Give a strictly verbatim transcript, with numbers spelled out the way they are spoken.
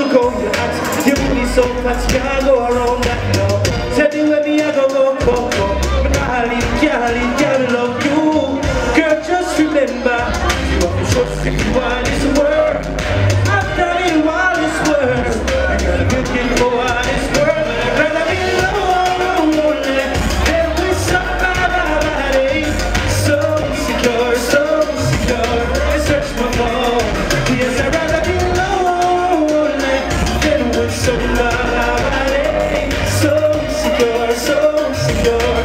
go your act. You put me so fast, can't go around that, no. Tell me where me I go, go, go, go. But I leave, can't leave, can't love you. Girl, just remember, you have to trust me while this world. I've done it while this world. And you're looking for while this world. Rather be lonely than with somebody so secure, so secure. I search my phone. Yes, I'd rather be lonely than with somebody so secure, so secure.